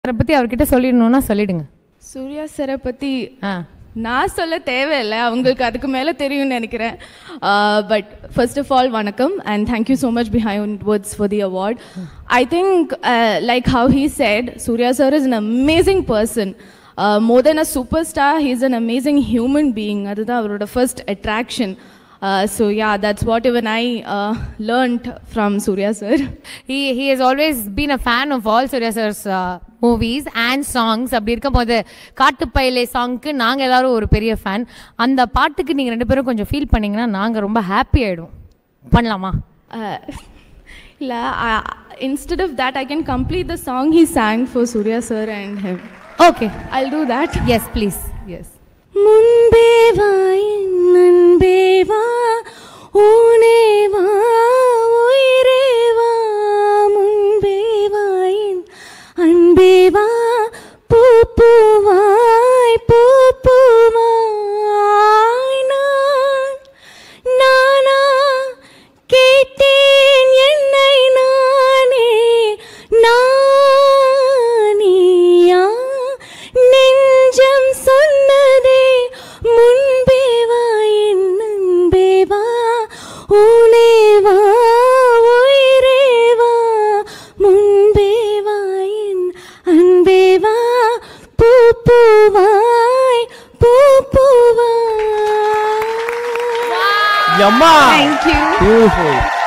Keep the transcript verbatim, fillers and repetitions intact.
சாரை பற்றி அவர்கிட்ட சொல்லிடணும்னா சொல்லிடுங்க. சூர்யா சாரை பற்றி நான் சொல்ல தேவையில்லை, அவங்களுக்கு அதுக்கு மேலே தெரியும்னு நினைக்கிறேன். பட் ஃபர்ஸ்ட் ஆஃப் ஆல் வணக்கம் and thank you so much behind words for the award. I think like how he said, Suriya sir is an amazing person. More than a super star, he is an amazing human being. அதுதான் அவரோட first attraction. Uh, so yeah, that's what even I uh, learned from Surya sir. He he has always been a fan of all Surya sir's uh, movies and songs. அப்படி இருக்கும்போது காட்டுப்பயிலே சாங்க்கு நாங்கள் எல்லாரும் ஒரு பெரிய fan. அந்த பாட்டுக்கு நீங்கள் ரெண்டு பேரும் கொஞ்சம் ஃபீல் பண்ணிங்கன்னா நாங்கள் ரொம்ப ஹாப்பி ஆகிடும். பண்ணலாமா? இல்லை, instead of that I can complete the song he sang for Surya sir and him. Okay, I'll do that. Yes, please. Yes. munbe va nanbe va une va uire va munbe va anbe va pu pu vai pu pu vai nan nana கேட்டேன் என்னை நானே நானியா நெஞ்சம் சொன்னதே முன்பே வா என் அன்பே வா ஊனே வா உயிரே வா முன்பே வா என் அன்பே வா பூ பூவாய் பூ பூவாய். Yamma! Thank you. Beautiful.